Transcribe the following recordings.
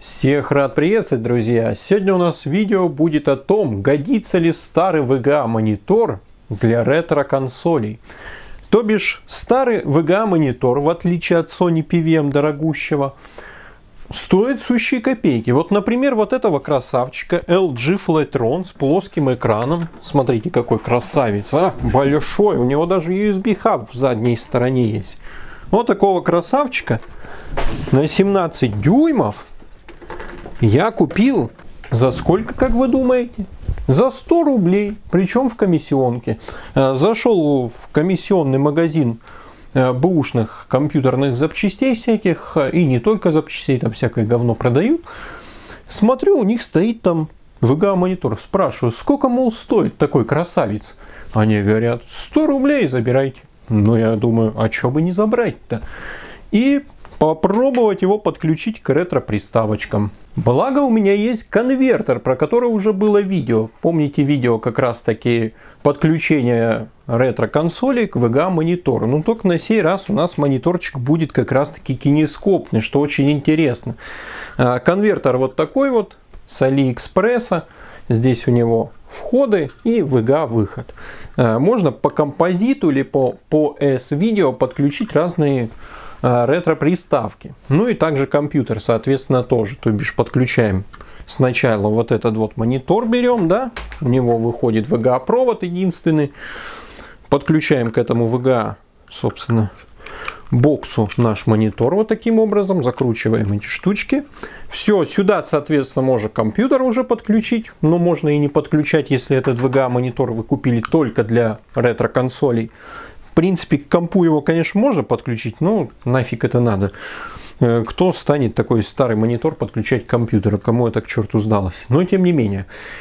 Всех рад приветствовать, друзья! Сегодня у нас видео будет о том, годится ли старый VGA монитор для ретро-консолей. То бишь, старый VGA монитор, в отличие от Sony PVM дорогущего, стоит сущие копейки. Вот, например, вот этого красавчика LG Flatron с плоским экраном. Смотрите, какой красавец, а! Большой, у него даже USB-хаб в задней стороне есть. Вот такого красавчика на 17 дюймов я купил за сколько, как вы думаете? За 100 рублей, причем в комиссионке. Зашел в комиссионный магазин бэушных компьютерных запчастей всяких, и не только запчастей, там всякое говно продают. Смотрю, у них стоит там VGA монитор. Спрашиваю, сколько, мол, стоит такой красавец? Они говорят, 100 рублей забирайте. Ну, я думаю, а что бы не забрать-то? И попробовать его подключить к ретро-приставочкам. Благо у меня есть конвертер, про который уже было видео. Помните видео как раз таки подключение ретро-консолей к VGA монитору. Но только на сей раз у нас мониторчик будет как раз таки кинескопный, что очень интересно. Конвертер вот такой вот с AliExpress. Здесь у него входы и VGA выход. Можно по композиту или по S-видео подключить разные ретро-приставки. Ну и также компьютер, соответственно, тоже. То бишь подключаем сначала вот этот вот монитор берем, да, у него выходит VGA провод единственный. Подключаем к этому VGA, собственно, боксу наш монитор вот таким образом. Закручиваем эти штучки. Все, сюда, соответственно, можно компьютер уже подключить. Но можно и не подключать, если этот VGA монитор вы купили только для ретро-консолей. В принципе, к компу его, конечно, можно подключить, но нафиг это надо. Кто станет такой старый монитор подключать к компьютеру? Кому это к черту сдалось? Но тем не менее,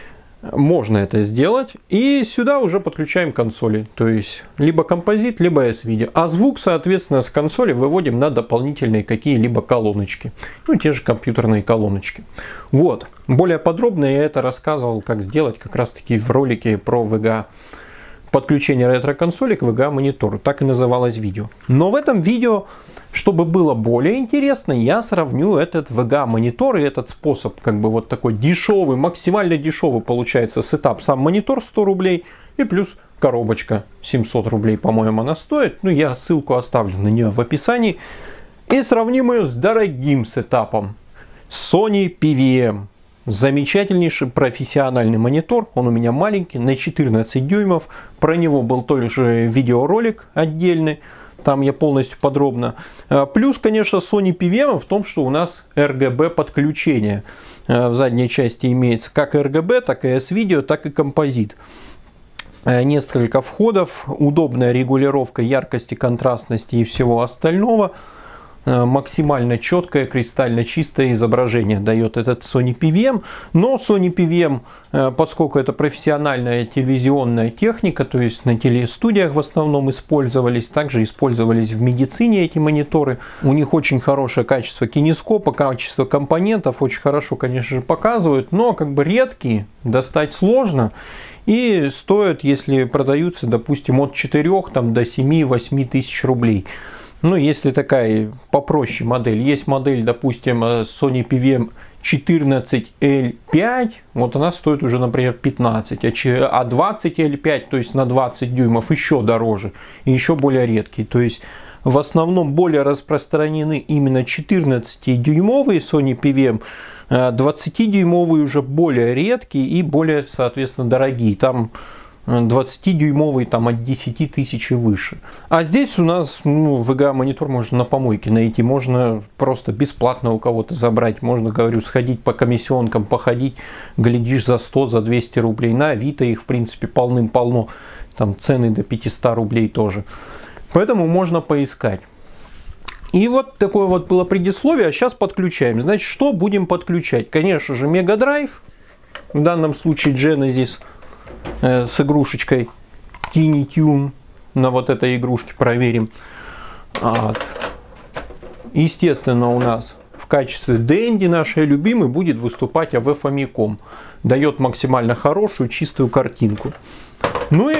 можно это сделать. И сюда уже подключаем консоли. То есть, либо композит, либо S-видео. А звук, соответственно, с консоли выводим на дополнительные какие-либо колоночки. Ну, те же компьютерные колоночки. Вот. Более подробно я это рассказывал, как сделать как раз-таки в ролике про VGA. Подключение ретро-консоли к VGA монитору. Так и называлось видео. Но в этом видео, чтобы было более интересно, я сравню этот VGA монитор и этот способ, как бы вот такой дешевый, максимально дешевый получается сетап. Сам монитор 100 рублей и плюс коробочка 700 рублей, по-моему, она стоит. Ну, я ссылку оставлю на нее в описании. И сравним ее с дорогим сетапом Sony PVM. Замечательнейший профессиональный монитор, он у меня маленький, на 14 дюймов. Про него был тоже видеоролик отдельный, там я полностью подробно. Плюс, конечно, Sony PVM в том, что у нас RGB подключение. В задней части имеется как RGB, так и S-видео, так и композит. Несколько входов, удобная регулировка яркости, контрастности и всего остального. Максимально четкое, кристально чистое изображение дает этот Sony PVM. Но Sony PVM, поскольку это профессиональная телевизионная техника, то есть на телестудиях в основном использовались, также использовались в медицине эти мониторы. У них очень хорошее качество кинескопа, качество компонентов очень хорошо, конечно же, показывают, но как бы редкие, достать сложно. И стоят, если продаются, допустим, от 4 там, до 7-8 тысяч рублей. Ну, если такая попроще модель. Есть модель, допустим, Sony PVM 14L5. Вот она стоит уже, например, 15. А 20L5, то есть на 20 дюймов, еще дороже. И еще более редкий. То есть, в основном более распространены именно 14-дюймовые Sony PVM. 20-дюймовые уже более редкие и более, соответственно, дорогие. Там 20-дюймовый там от 10 тысяч и выше. А здесь у нас VGA монитор можно на помойке найти, можно просто бесплатно у кого-то забрать, можно, говорю, сходить по комиссионкам, походить, глядишь за 100, за 200 рублей. На Авито их, в принципе, полным-полно, там цены до 500 рублей тоже. Поэтому можно поискать. И вот такое вот было предисловие, а сейчас подключаем. Значит, что будем подключать? Конечно же, Mega Drive, в данном случае Genesis, с игрушечкой Tiny Toon. На вот этой игрушке проверим. Вот. Естественно, у нас в качестве Dendy нашей любимой будет выступать AV Famicom. Дает максимально хорошую чистую картинку. Ну и,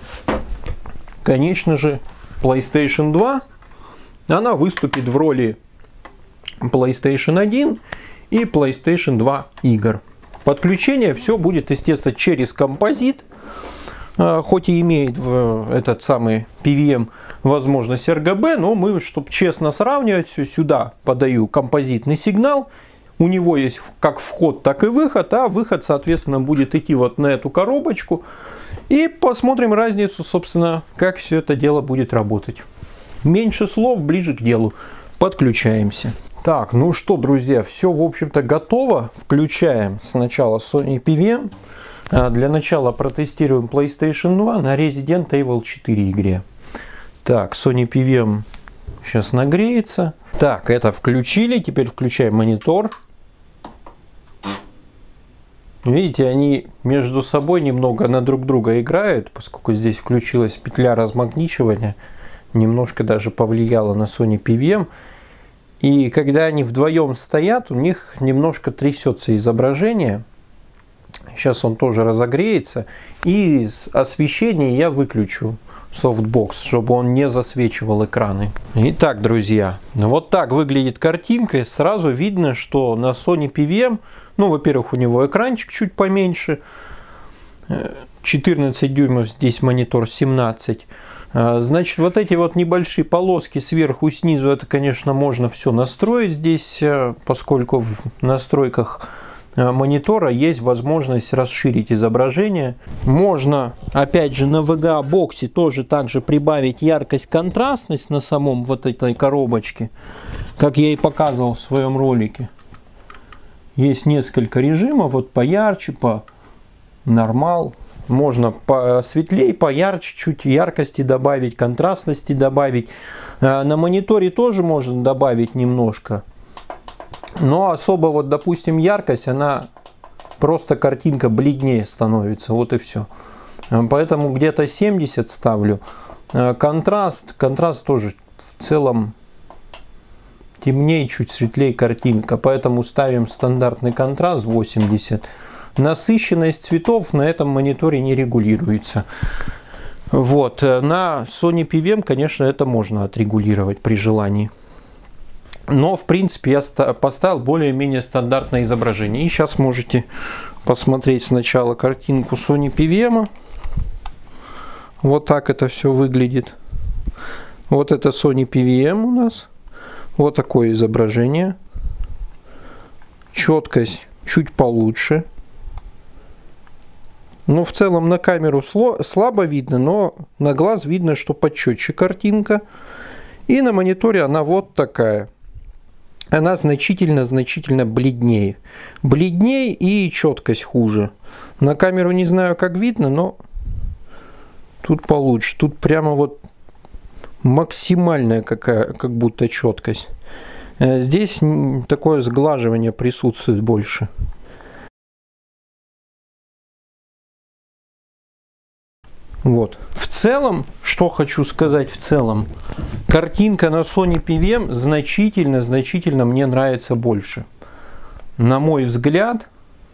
конечно же, PlayStation 2. Она выступит в роли PlayStation 1 и PlayStation 2 игр. Подключение все будет, естественно, через композит. Хоть и имеет этот самый PVM возможность RGB, но мы, чтобы честно сравнивать, все сюда подаю композитный сигнал. У него есть как вход, так и выход, а выход, соответственно, будет идти вот на эту коробочку. И посмотрим разницу, собственно, как все это дело будет работать. Меньше слов, ближе к делу. Подключаемся. Так, ну что, друзья, все, в общем-то, готово. Включаем сначала Sony PVM. Для начала протестируем PlayStation 2 на Resident Evil 4 игре. Так, Sony PVM сейчас нагреется. Так, это включили. Теперь включаем монитор. Видите, они между собой немного на друг друга играют, поскольку здесь включилась петля размагничивания. Немножко даже повлияло на Sony PVM. И когда они вдвоем стоят, у них немножко трясется изображение. Сейчас он тоже разогреется. И освещение я выключу, софтбокс, чтобы он не засвечивал экраны. Итак, друзья, вот так выглядит картинка. Сразу видно, что на Sony PVM, ну, во-первых, у него экранчик чуть поменьше. 14 дюймов, здесь монитор 17. Значит, вот эти вот небольшие полоски сверху и снизу, это, конечно, можно все настроить здесь, поскольку в настройках монитора есть возможность расширить изображение. Можно, опять же, на VGA боксе тоже также прибавить яркость, контрастность на самом вот этой коробочке, как я и показывал в своем ролике. Есть несколько режимов, вот поярче, по нормал. Можно посветлее, поярче, чуть яркости добавить, контрастности добавить. На мониторе тоже можно добавить немножко. Но особо, вот, допустим, яркость, она просто картинка бледнее становится. Вот и все. Поэтому где-то 70 ставлю. Контраст тоже в целом темнее, чуть светлее картинка. Поэтому ставим стандартный контраст 80. Насыщенность цветов на этом мониторе не регулируется. Вот. На Sony PVM, конечно, это можно отрегулировать при желании. Но, в принципе, я поставил более-менее стандартное изображение. И сейчас можете посмотреть сначала картинку Sony PVM. Вот так это все выглядит. Вот это Sony PVM у нас. Вот такое изображение. Четкость чуть получше. Но в целом на камеру слабо видно, но на глаз видно, что почетче картинка. И на мониторе она вот такая. Она значительно бледнее. Бледнее и четкость хуже. На камеру не знаю, как видно, но тут получше. Тут прямо вот максимальная как будто четкость. Здесь такое сглаживание присутствует больше. Вот. В целом, что хочу сказать в целом, картинка на Sony PVM значительно мне нравится больше. На мой взгляд,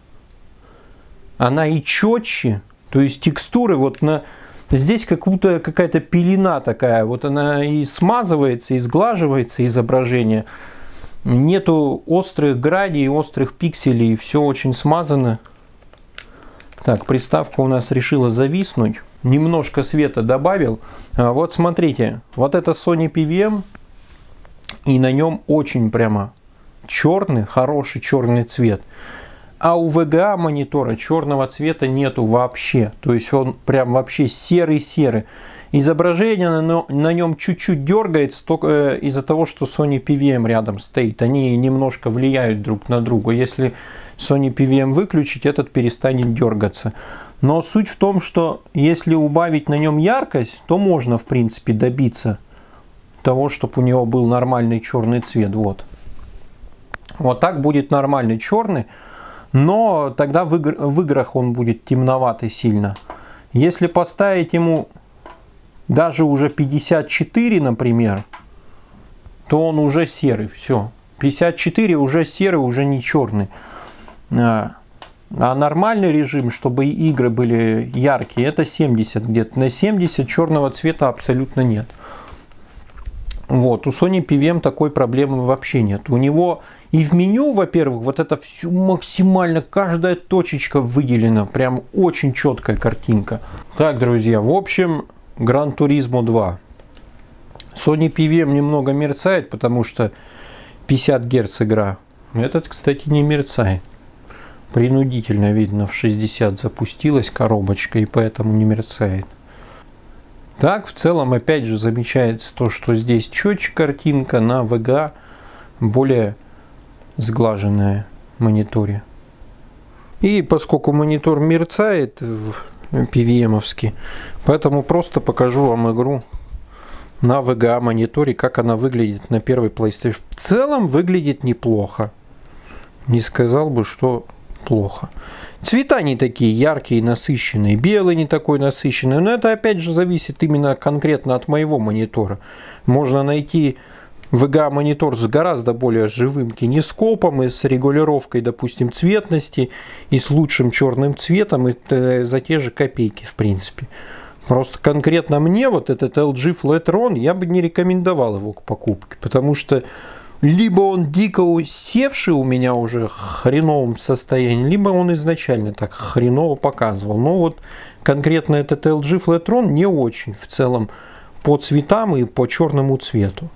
она и четче, то есть текстуры вот здесь какая-то пелена такая, вот она и смазывается, и сглаживается изображение. Нету острых граней, острых пикселей, все очень смазано. Так, приставка у нас решила зависнуть. Немножко света добавил. Вот смотрите, вот это Sony PVM, и на нем очень прямо черный, хороший черный цвет. А у VGA монитора черного цвета нету вообще. То есть он прям вообще серый-серый. Изображение на нем чуть-чуть дергается только из-за того, что Sony PVM рядом стоит. Они немножко влияют друг на друга. Если Sony PVM выключить, этот перестанет дергаться. Но суть в том, что если убавить на нем яркость, то можно, в принципе, добиться того, чтобы у него был нормальный черный цвет. Вот. Вот так будет нормальный черный. Но тогда в играх он будет темноватый сильно. Если поставить ему даже уже 54, например, то он уже серый. Все. 54 уже серый, уже не черный. А нормальный режим, чтобы игры были яркие, это 70 где-то. На 70 черного цвета абсолютно нет. Вот, у Sony PVM такой проблемы вообще нет. У него и в меню, во-первых, вот это все максимально, каждая точечка выделена, прям очень четкая картинка. Так, друзья, в общем, Gran Turismo 2. Sony PVM немного мерцает, потому что 50 Гц игра. Этот, кстати, не мерцает. Принудительно, видно, в 60 запустилась коробочка, и поэтому не мерцает. Так, в целом, опять же, замечается то, что здесь четче картинка, на VGA более сглаженная в мониторе. И поскольку монитор мерцает в PVM-овский, поэтому просто покажу вам игру на VGA мониторе, как она выглядит на первой PlayStation. В целом выглядит неплохо. Не сказал бы, что плохо. Цвета не такие яркие и насыщенные, белый не такой насыщенный, но это опять же зависит именно конкретно от моего монитора. Можно найти VGA монитор с гораздо более живым кинескопом и с регулировкой, допустим, цветности и с лучшим черным цветом и за те же копейки, в принципе. Просто конкретно мне вот этот LG Flatron я бы не рекомендовал его к покупке, потому что либо он дико усевший у меня уже в хреновом состоянии, либо он изначально так хреново показывал. Но вот конкретно этот LG Flatron не очень в целом по цветам и по черному цвету.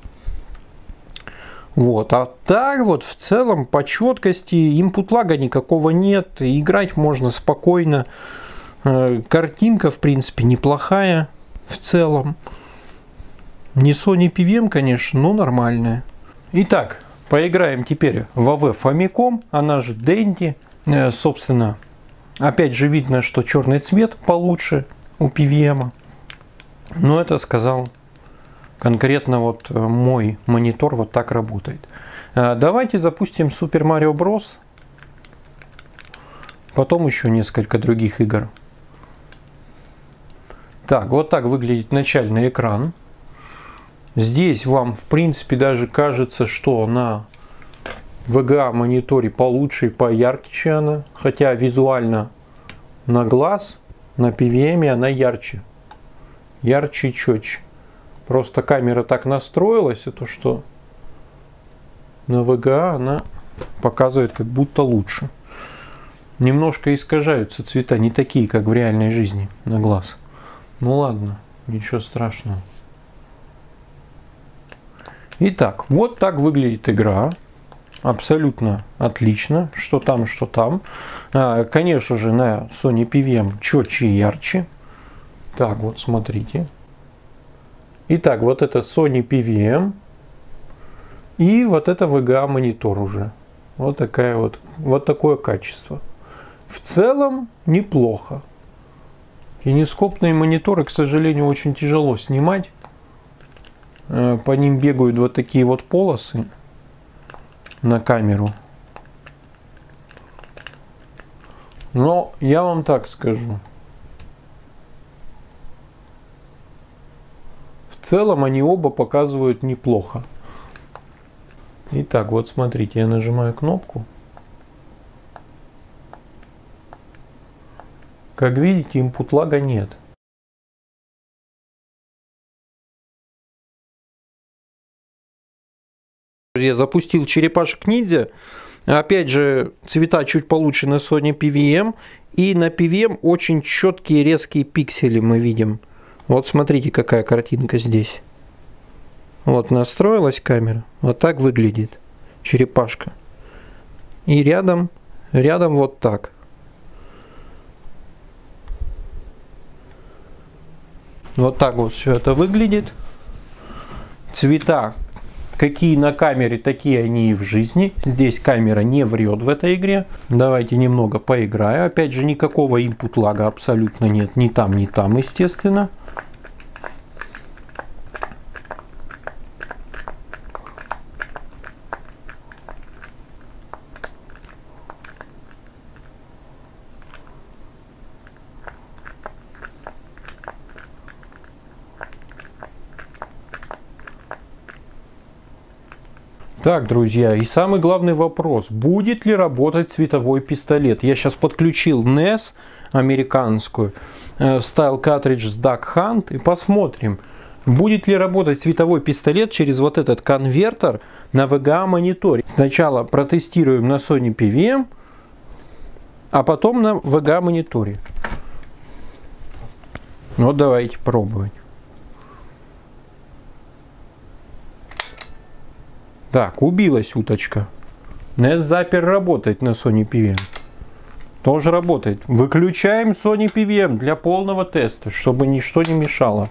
Вот. А так вот в целом по четкости input lag никакого нет, играть можно спокойно. Картинка в принципе неплохая в целом. Не Sony PVM, конечно, но нормальная. Итак, поиграем теперь в AV Famicom, она же Dendy. Собственно, опять же видно, что черный цвет получше у PVM. Но это сказал конкретно вот мой монитор вот так работает. Давайте запустим Super Mario Bros. Потом еще несколько других игр. Так, вот так выглядит начальный экран. Здесь вам, в принципе, даже кажется, что на VGA мониторе получше и поярче она. Хотя визуально на глаз, на PVM она ярче. Ярче и четче. Просто камера так настроилась, то что на VGA она показывает как будто лучше. Немножко искажаются цвета, не такие, как в реальной жизни на глаз. Ну ладно, ничего страшного. Итак, вот так выглядит игра. Абсолютно отлично. Что там, что там. Конечно же, на Sony PVM четче и ярче. Так, вот смотрите. Итак, вот это Sony PVM. И вот это VGA монитор уже. Вот такое качество. В целом неплохо. Кинескопные мониторы, к сожалению, очень тяжело снимать. По ним бегают вот такие вот полосы на камеру. Но я вам так скажу. В целом они оба показывают неплохо. Итак, вот смотрите, я нажимаю кнопку. Как видите, input lag нет. Я запустил черепашек ниндзя. Опять же, цвета чуть получше на Sony PVM. И на PVM очень четкие резкие пиксели мы видим. Вот смотрите, какая картинка здесь. Вот настроилась камера. Вот так выглядит черепашка. И рядом вот так. Вот так вот все это выглядит. Цвета какие на камере, такие они и в жизни. Здесь камера не врет в этой игре. Давайте немного поиграю. Опять же, никакого input лага абсолютно нет. Ни там, естественно. Так, друзья, и самый главный вопрос. Будет ли работать световой пистолет? Я сейчас подключил NES американскую, вставил картридж с Duck Hunt и посмотрим, Будет ли работать световой пистолет через вот этот конвертер на VGA мониторе? Сначала протестируем на Sony PVM, а потом на VGA мониторе. Вот давайте пробовать. Так, убилась уточка. NES Zapper работает на Sony PVM. Тоже работает. Выключаем Sony PVM для полного теста, чтобы ничто не мешало.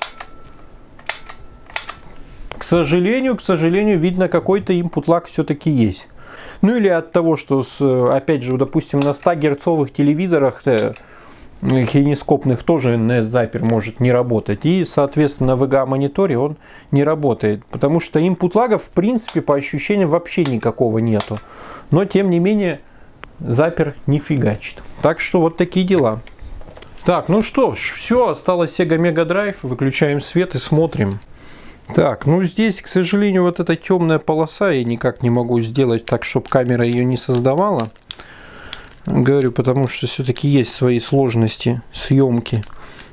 К сожалению, видно, какой-то input lag все-таки есть. Ну или от того, что, опять же, допустим, на 100 герцовых телевизорах кинескопных тоже NES Zapper может не работать. И, соответственно, на VGA мониторе он не работает. Потому что input lag, в принципе, по ощущениям вообще никакого нету. Но, тем не менее, Zapper не фигачит. Так что вот такие дела. Так, ну что ж, все, осталось Sega Mega Drive. Выключаем свет и смотрим. Так, ну здесь, к сожалению, вот эта темная полоса я никак не могу сделать так, чтобы камера ее не создавала. Говорю, потому что все-таки есть свои сложности съемки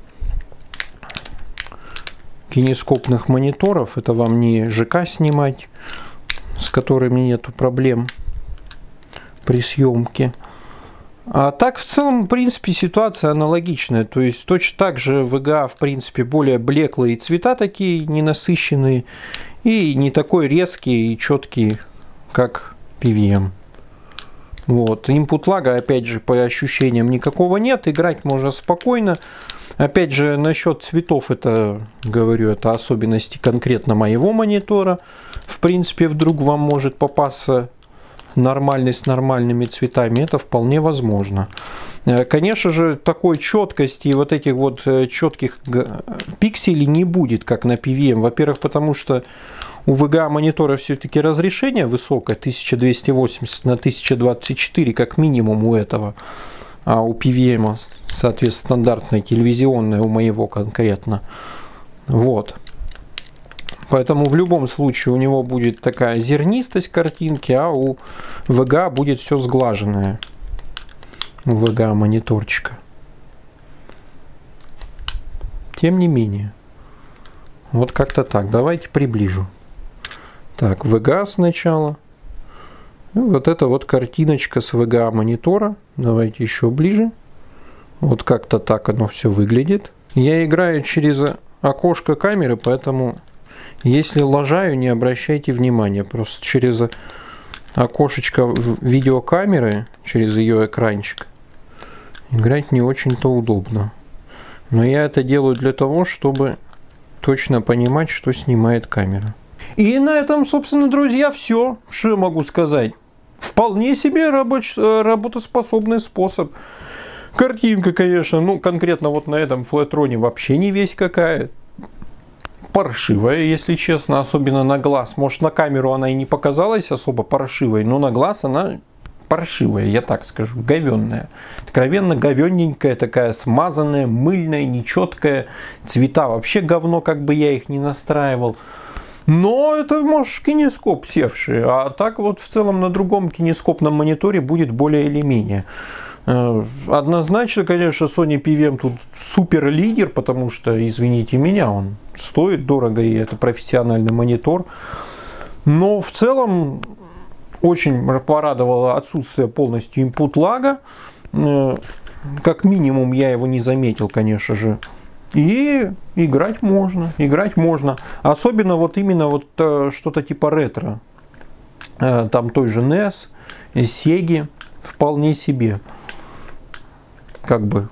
кинескопных мониторов. Это вам не ЖК снимать, с которыми нету проблем при съемке. А так, в целом, в принципе, ситуация аналогичная. То есть, точно так же VGA, в принципе, более блеклые цвета такие, ненасыщенные, и не такой резкий и четкий, как PVM. Вот. Input lag, опять же, по ощущениям никакого нет. Играть можно спокойно. Опять же, насчет цветов, это, говорю, это особенности конкретно моего монитора. В принципе, вдруг вам может попасться нормальный с нормальными цветами, это вполне возможно. Конечно же, такой четкости и вот этих вот четких пикселей не будет, как на PVM. Во-первых, потому что у VGA монитора все-таки разрешение высокое, 1280 на 1024, как минимум у этого. А у PVM, соответственно, стандартное телевизионное, у моего конкретно. Вот. Поэтому в любом случае у него будет такая зернистость картинки, а у VGA будет все сглаженное. У VGA мониторчика. Тем не менее. Вот как-то так. Давайте приближу. Так, VGA сначала. И вот эта вот картиночка с VGA монитора. Давайте еще ближе. Вот как-то так оно все выглядит. Я играю через окошко камеры, поэтому... Если лажаю, не обращайте внимания. Просто через окошечко видеокамеры, через ее экранчик, играть не очень-то удобно. Но я это делаю для того, чтобы точно понимать, что снимает камера. И на этом, собственно, друзья, все, что я могу сказать. Вполне себе работоспособный способ. Картинка, конечно, ну конкретно вот на этом флетроне вообще не весь какая. Паршивая, если честно, особенно на глаз. Может, на камеру она и не показалась особо паршивой, но на глаз она паршивая, я так скажу, говенная. Откровенно говенненькая, такая смазанная, мыльная, нечеткая. Цвета вообще говно, как бы я их не настраивал. Но это, может, кинескоп севший. А так вот в целом на другом кинескопном мониторе будет более или менее. Однозначно, конечно, Sony PVM тут супер лидер, потому что, извините меня, он стоит дорого, и это профессиональный монитор. Но в целом очень порадовало отсутствие полностью input lag. Как минимум я его не заметил, конечно же. И играть можно, играть можно. Особенно вот именно вот что-то типа ретро. Там той же NES, Sega, вполне себе. Как бы.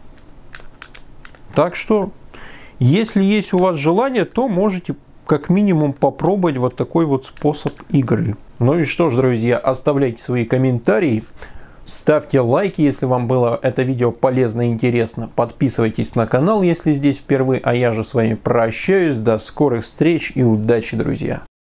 Так что, если есть у вас желание, то можете как минимум попробовать вот такой вот способ игры. Ну и что ж, друзья, оставляйте свои комментарии, ставьте лайки, если вам было это видео полезно и интересно. Подписывайтесь на канал, если здесь впервые. А я же с вами прощаюсь. До скорых встреч и удачи, друзья!